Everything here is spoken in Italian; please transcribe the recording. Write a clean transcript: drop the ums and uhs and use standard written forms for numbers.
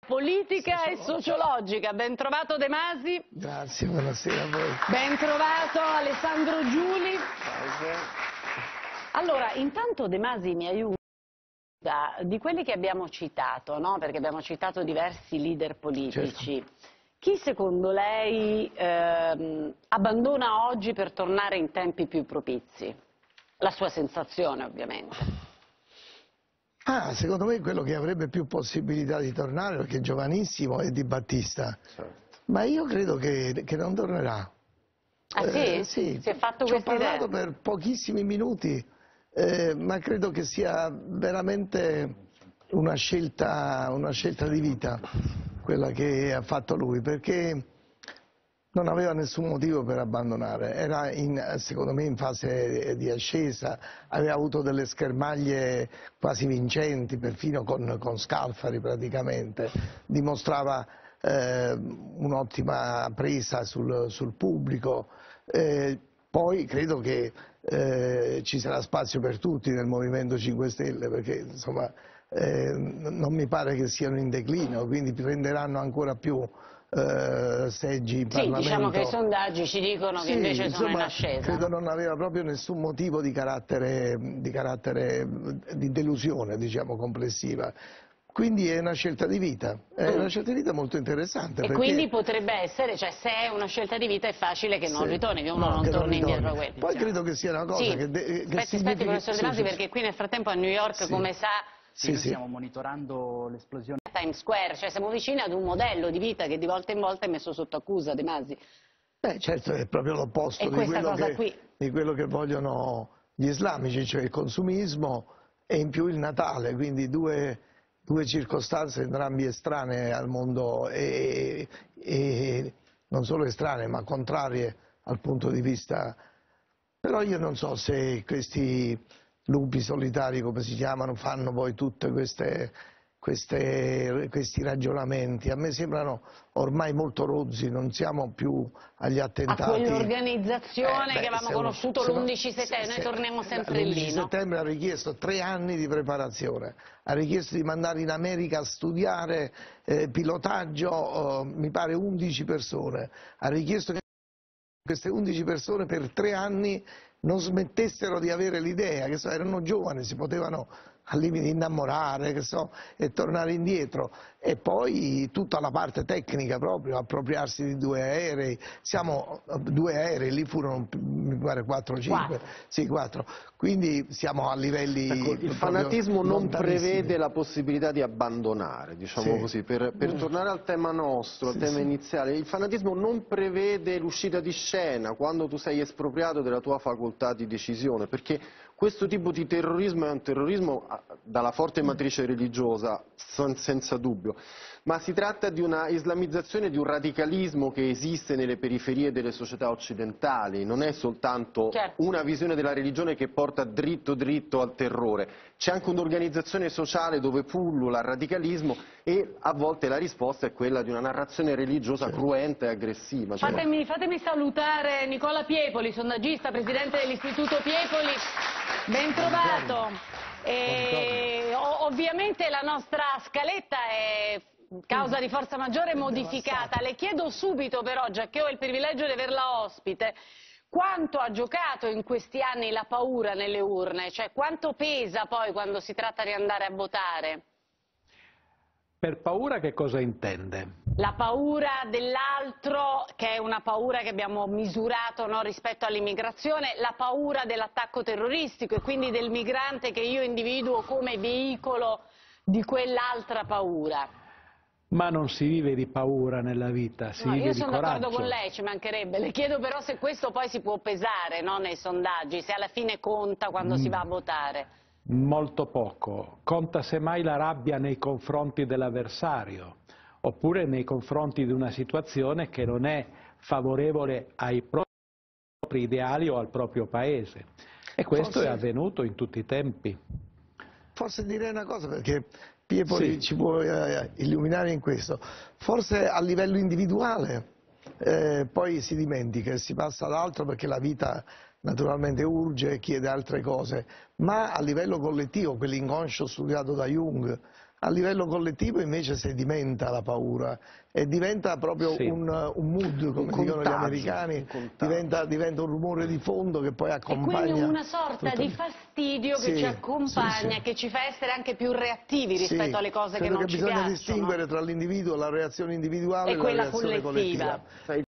politica e sociologica. Ben trovato De Masi. Grazie, buonasera a voi. Ben trovato Alessandro Giuli. Allora, intanto De Masi mi aiuta, di quelli che abbiamo citato, no? Perché abbiamo citato diversi leader politici. Certo. Chi secondo lei abbandona oggi per tornare in tempi più propizi? La sua sensazione, ovviamente. Secondo me quello che avrebbe più possibilità di tornare, perché è giovanissimo, è Di Battista. Certo. Ma io credo che non tornerà. Ah sì? Sì. Si è fatto Ci ho questa idea? parlato per pochissimi minuti, ma credo che sia veramente una scelta di vita quella che ha fatto lui, perché non aveva nessun motivo per abbandonare, era secondo me in fase di ascesa, aveva avuto delle schermaglie quasi vincenti, perfino con Scalfari praticamente, dimostrava un'ottima presa sul pubblico, poi credo che ci sarà spazio per tutti nel Movimento 5 Stelle, perché insomma non mi pare che siano in declino, quindi prenderanno ancora più seggi in Parlamento. Sì, diciamo che i sondaggi ci dicono che invece sono in ascesa. Credo non aveva proprio nessun motivo di carattere di delusione, diciamo, complessiva. Quindi è una scelta di vita, è una scelta di vita molto interessante. E quindi potrebbe essere, cioè se è una scelta di vita è facile che non ritorni, che uno non torni indietro a quello. Poi credo che sia una cosa che aspetti professor De Masi, perché qui nel frattempo a New York, come sa, stiamo monitorando l'esplosione. Times Square, cioè siamo vicini ad un modello di vita che di volta in volta è messo sotto accusa, De Masi. Beh, certo, è proprio l'opposto di quello che vogliono gli islamici, cioè il consumismo e in più il Natale, quindi due circostanze entrambi estranee al mondo e non solo estranee ma contrarie al punto di vista. Però io non so se questi lupi solitari, come si chiamano, fanno poi tutte questi ragionamenti. A me sembrano ormai molto rozzi, non siamo più agli attentati. A quell'organizzazione che avevamo conosciuto l'11 settembre, noi torniamo sempre lì, L'11 settembre ha richiesto 3 anni di preparazione, ha richiesto di mandare in America a studiare pilotaggio, mi pare 11 persone, ha richiesto che queste 11 persone per 3 anni non smettessero di avere l'idea, che erano giovani, si potevano al limite innamorare, e tornare indietro, e poi tutta la parte tecnica proprio, appropriarsi di 2 aerei, 2 aerei, lì furono mi pare 4 o 5, sì 4, quindi siamo a livelli. Ecco, il fanatismo non prevede la possibilità di abbandonare, diciamo così, per tornare al tema nostro, al tema iniziale, il fanatismo non prevede l'uscita di scena quando tu sei espropriato della tua facoltà di decisione, perché questo tipo di terrorismo è un terrorismo dalla forte matrice religiosa, senza dubbio, ma si tratta di una islamizzazione, di un radicalismo che esiste nelle periferie delle società occidentali, non è soltanto una visione della religione che porta dritto dritto al terrore, c'è anche un'organizzazione sociale dove pullula il radicalismo e a volte la risposta è quella di una narrazione religiosa cruenta e aggressiva. Fatemi salutare Nicola Piepoli, sondaggista, presidente dell'Istituto Piepoli, ben trovato. Ovviamente la nostra scaletta è causa di forza maggiore modificata. Le chiedo subito però, già che ho il privilegio di averla ospite, quanto ha giocato in questi anni la paura nelle urne? Cioè quanto pesa poi quando si tratta di andare a votare? Per paura che cosa intende? La paura dell'altro, che è una paura che abbiamo misurato, no, rispetto all'immigrazione, la paura dell'attacco terroristico e quindi del migrante che io individuo come veicolo di quell'altra paura. Ma non si vive di paura nella vita, si vive di coraggio. Io sono d'accordo con lei, ci mancherebbe. Le chiedo però se questo poi si può pesare, no, nei sondaggi, se alla fine conta quando si va a votare. Molto poco. Conta semmai la rabbia nei confronti dell'avversario, oppure nei confronti di una situazione che non è favorevole ai propri ideali o al proprio paese. E questo è avvenuto in tutti i tempi. Forse direi una cosa, perché Piepoli ci può illuminare in questo. Forse a livello individuale poi si dimentica e si passa ad altro, perché la vita naturalmente urge e chiede altre cose, ma a livello collettivo, quell'inconscio studiato da Jung, A livello collettivo invece sedimenta la paura e diventa proprio Sì. un mood, come dicono gli americani, diventa un rumore di fondo che poi accompagna... E quindi una sorta di fastidio che Sì, ci accompagna, sì. che ci fa essere anche più reattivi rispetto alle cose che non ci piacciono. Bisogna distinguere tra l'individuo, la reazione individuale e la quella reazione collettiva. collettiva.